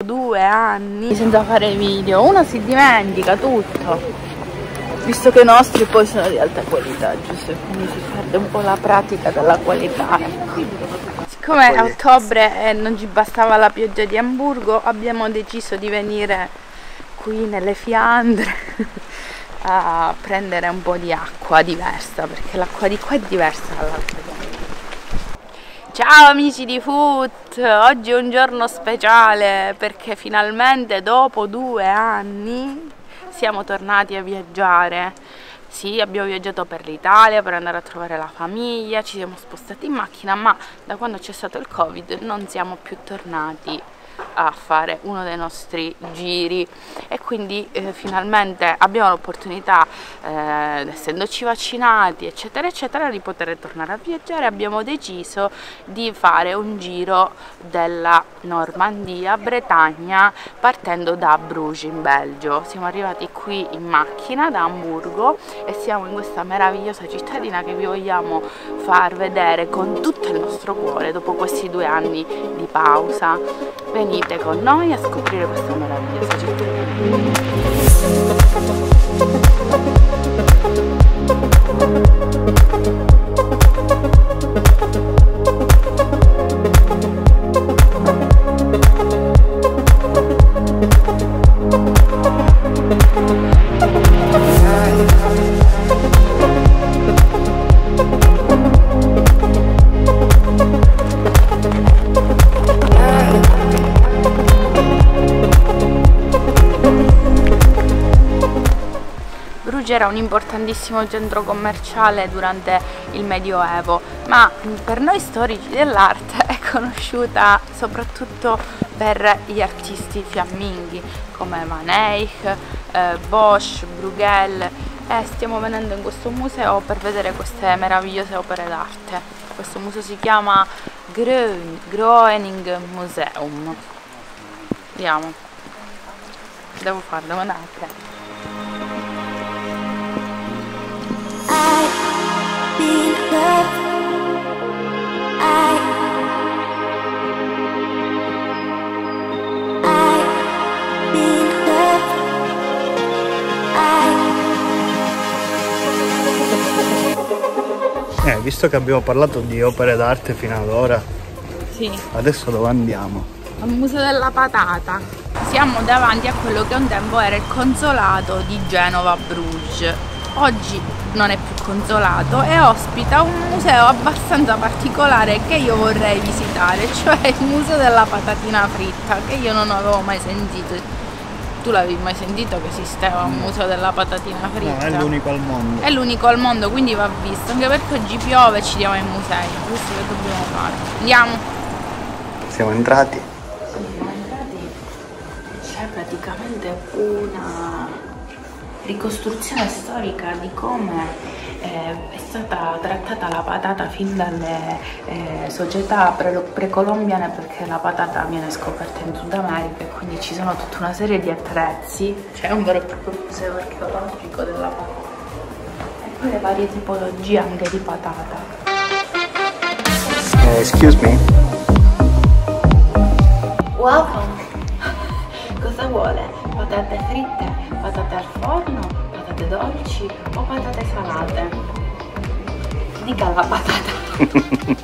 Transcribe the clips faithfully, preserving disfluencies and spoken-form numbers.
due anni senza fare video, uno si dimentica tutto, visto che i nostri poi sono di alta qualità, giusto? Quindi si perde un po' la pratica della qualità. Siccome a ottobre eh, non ci bastava la pioggia di Amburgo, abbiamo deciso di venire qui nelle Fiandre a prendere un po' di acqua diversa, perché l'acqua di qua è diversa dall'altra. Ciao amici di Foot, oggi è un giorno speciale perché finalmente dopo due anni siamo tornati a viaggiare. Sì, abbiamo viaggiato per l'Italia per andare a trovare la famiglia, ci siamo spostati in macchina, ma da quando c'è stato il Covid non siamo più tornati a fare uno dei nostri giri e quindi eh, finalmente abbiamo l'opportunità, eh, essendoci vaccinati eccetera eccetera, di poter tornare a viaggiare. Abbiamo deciso di fare un giro della Normandia, Bretagna, partendo da Bruges in Belgio. Siamo arrivati qui in macchina da Amburgo e siamo in questa meravigliosa cittadina che vi vogliamo far vedere con tutto il nostro cuore dopo questi due anni di pausa. Venite con noi a scoprire questa meravigliosa Era un importantissimo centro commerciale durante il Medioevo, ma per noi storici dell'arte è conosciuta soprattutto per gli artisti fiamminghi come Van Eyck, eh, Bosch, Bruegel, e stiamo venendo in questo museo per vedere queste meravigliose opere d'arte. Questo museo si chiama Groening Museum. Vediamo, devo farlo, devo andare a prendere. Eh, visto che abbiamo parlato di opere d'arte fino ad ora, sì, adesso dove andiamo? Al Museo della Patata. Siamo davanti a quello che un tempo era il consolato di Genova Bruges. Oggi non è più consolato e ospita un museo abbastanza particolare che io vorrei visitare, cioè il Museo della Patatina Fritta, che io non avevo mai sentito. Tu l'avevi mai sentito che esisteva un museo della patatina fritta? No, è l'unico al mondo. È l'unico al mondo, quindi va visto, anche perché oggi piove e ci diamo ai musei, questo che dobbiamo fare. Andiamo! Siamo entrati. Siamo entrati, c'è praticamente una ricostruzione storica di come eh, è stata trattata la patata fin dalle eh, società pre precolombiane, perché la patata viene scoperta in Sud America e quindi ci sono tutta una serie di attrezzi, c'è un vero e proprio museo archeologico della patata e poi le varie tipologie anche di patata. Uh, excuse me. Welcome! Cosa vuole? Patate fritte? Patate al forno? Patate dolci o patate salate? Dica la patata.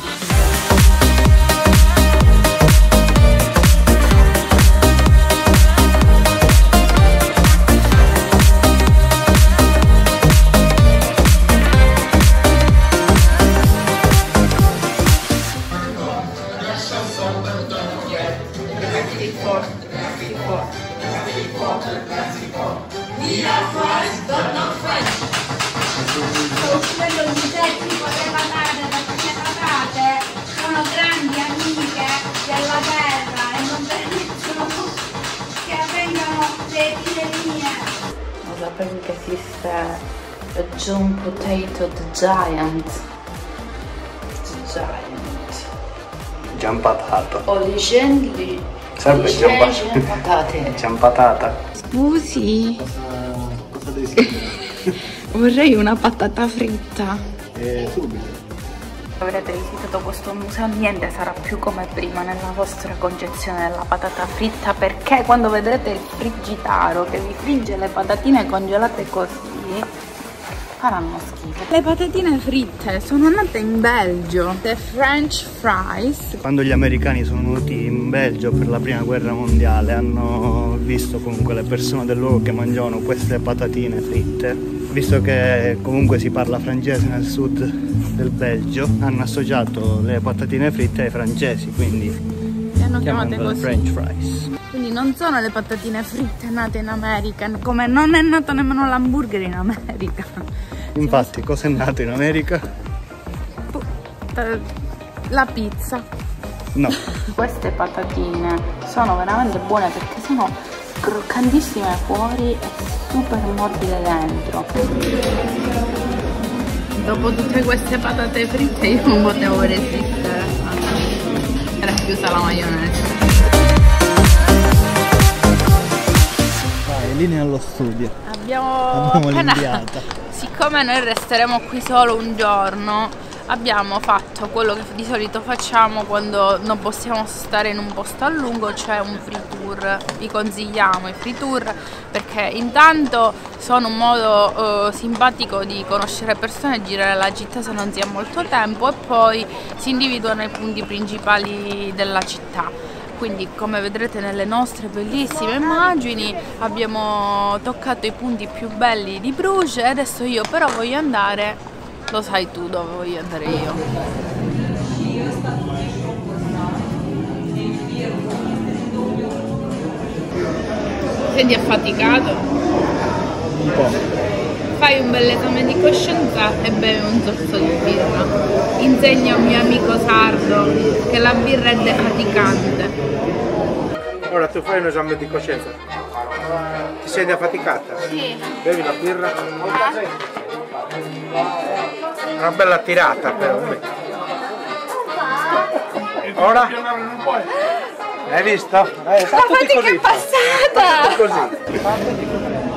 Sono grandi amiche della terra e non permettono che vengano le epidemie. Lo sapevi che esiste a John Potato the Giant? The Giant. Giampatato. O leggende. Serve leggende patate. Giampatata. Scusi, Cosa, cosa desideri? vorrei una patata fritta. Eh, subito. avrete visitato questo museo niente sarà più come prima nella vostra concezione della patata fritta, perché quando vedrete il friggitaro che vi frigge le patatine congelate così faranno schifo. Le patatine fritte sono nate in Belgio, the French fries. Quando gli americani sono venuti in Belgio per la prima guerra mondiale hanno visto comunque le persone del luogo che mangiavano queste patatine fritte. Visto che comunque si parla francese nel sud del Belgio, hanno associato le patatine fritte ai francesi, quindi le hanno chiamate così, French fries. Quindi non sono le patatine fritte nate in America, come non è nato nemmeno l'hamburger in America. Infatti, cosa è nato in America? La pizza. No. Queste patatine sono veramente buone perché sono croccantissime fuori e super morbide dentro. Dopo tutte queste patate fritte io non potevo resistere. Era chiusa la maionese. Vai, linea allo studio. Abbiamo, Abbiamo appena, l'inviata. Siccome noi resteremo qui solo un giorno, abbiamo fatto quello che di solito facciamo quando non possiamo stare in un posto a lungo, cioè un free tour. Vi consigliamo i free tour perché intanto sono un modo eh, simpatico di conoscere persone e girare la città se non si ha molto tempo, e poi si individuano i punti principali della città. Quindi come vedrete nelle nostre bellissime immagini abbiamo toccato i punti più belli di Bruges e adesso io però voglio andare, lo sai tu dove voglio andare io. Senti affaticato? Un po'. Fai un bel esame di coscienza e bevi un sorso di birra. Insegna a un mio amico sardo che la birra è defaticante. Ora tu fai un esame di coscienza. Ti senti affaticata? Sì. Bevi la birra? Una bella tirata però. Ora? Hai visto? Eh, La fatica è passata! Così.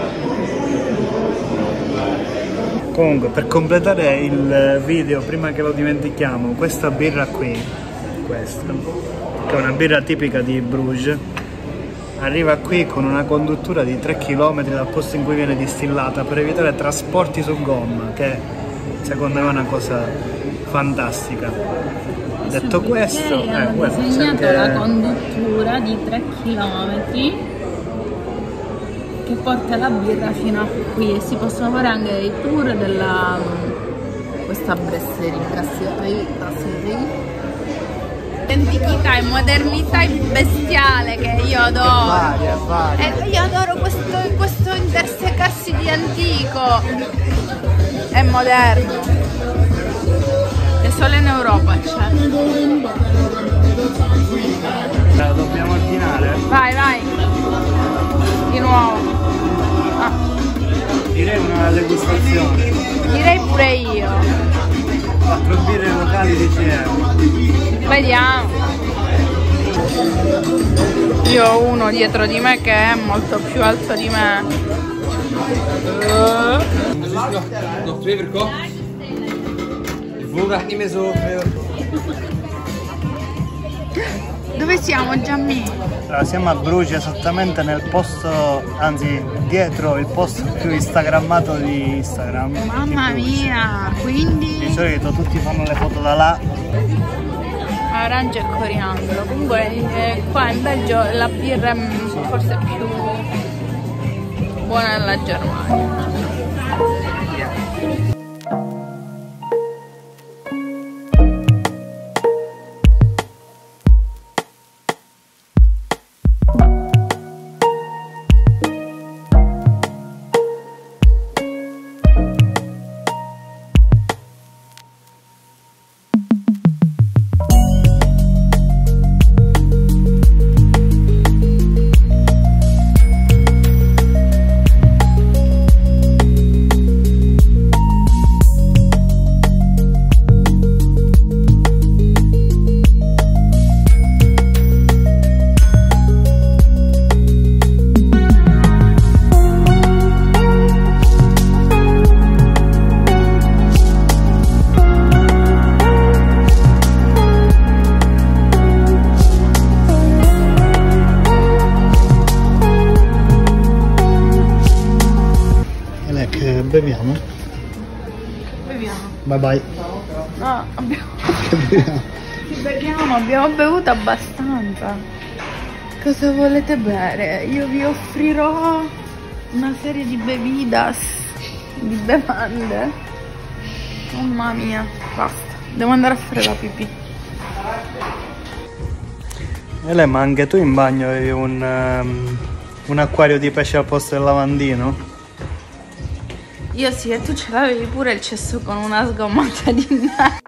Comunque, per completare il video, prima che lo dimentichiamo, questa birra qui, questa, che è una birra tipica di Bruges, arriva qui con una conduttura di tre chilometri dal posto in cui viene distillata per evitare trasporti su gomma, che secondo me è una cosa fantastica. Detto questo, eh, hanno questo disegnato anche... la conduttura di tre chilometri che porta la birra fino a qui, e si possono fare anche i tour della questa brasserie, brasserie, brasserie. Antichità e modernità bestiale che io adoro. Varia, varia. E io adoro questo, questo intersecarsi di antico e moderno. E solo in Europa c'è. La dobbiamo ordinare? Vai, vai. Di nuovo. Ah. Direi una degustazione. Direi pure io. quattro birre locali dieci euro. Vediamo. Io ho uno dietro di me che è molto più alto di me. Uh. Nog twee verkocht. De voorraad niet meer zo veel. Dove siamo, Gianni? Allora, siamo a Bruges, esattamente nel posto, anzi dietro il posto più instagrammato di Instagram. Mamma di mia, quindi di solito tutti fanno le foto da là. arancia e coriandolo. Comunque eh, qua in Belgio la birra è forse più buona della Germania. beviamo? Beviamo. Bye bye. No, abbiamo... Che beviamo? Ci beviamo, abbiamo bevuto abbastanza. Cosa volete bere? Io vi offrirò una serie di bevidas, di bevande. Mamma mia, basta. Devo andare a fare la pipì. Ele, ma anche tu in bagno hai un, um, un acquario di pesce al posto del lavandino? Io sì, e tu ce l'avevi pure il cesso con una sgommata di merda.